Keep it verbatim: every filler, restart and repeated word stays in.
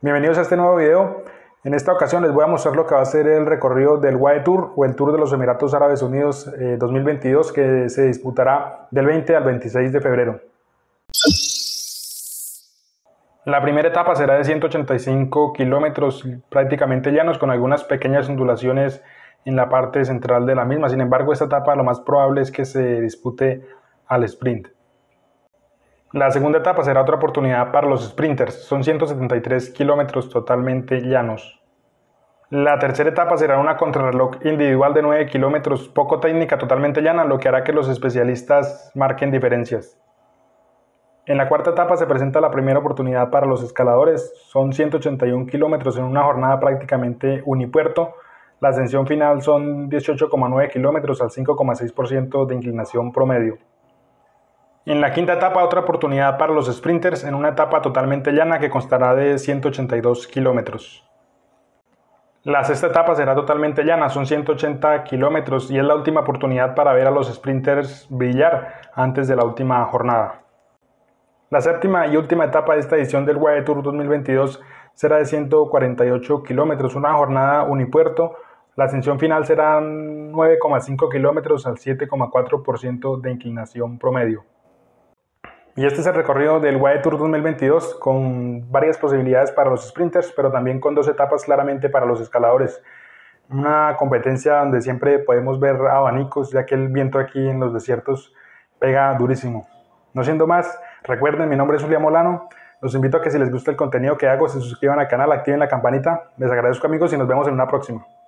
Bienvenidos a este nuevo video. En esta ocasión les voy a mostrar lo que va a ser el recorrido del U A E Tour o el Tour de los Emiratos Árabes Unidos eh, dos mil veintidós, que se disputará del veinte al veintiséis de febrero. La primera etapa será de ciento ochenta y cinco kilómetros prácticamente llanos, con algunas pequeñas ondulaciones en la parte central de la misma. Sin embargo, esta etapa lo más probable es que se dispute al sprint. La segunda etapa será otra oportunidad para los sprinters, son ciento setenta y tres kilómetros totalmente llanos. La tercera etapa será una contrarreloj individual de nueve kilómetros, poco técnica, totalmente llana, lo que hará que los especialistas marquen diferencias. En la cuarta etapa se presenta la primera oportunidad para los escaladores, son ciento ochenta y un kilómetros en una jornada prácticamente unipuerto. La ascensión final son dieciocho coma nueve kilómetros al cinco coma seis por ciento de inclinación promedio. En la quinta etapa, otra oportunidad para los sprinters en una etapa totalmente llana que constará de ciento ochenta y dos kilómetros. La sexta etapa será totalmente llana, son ciento ochenta kilómetros y es la última oportunidad para ver a los sprinters brillar antes de la última jornada. La séptima y última etapa de esta edición del U A E Tour dos mil veintidós será de ciento cuarenta y ocho kilómetros, una jornada unipuerto. La ascensión final será nueve coma cinco kilómetros al siete coma cuatro por ciento de inclinación promedio. Y este es el recorrido del U A E Tour dos mil veintidós, con varias posibilidades para los sprinters, pero también con dos etapas claramente para los escaladores. Una competencia donde siempre podemos ver abanicos, ya que el viento aquí en los desiertos pega durísimo. No siendo más, recuerden, mi nombre es Julián Molano. Los invito a que si les gusta el contenido que hago, se suscriban al canal, activen la campanita. Les agradezco, amigos, y nos vemos en una próxima.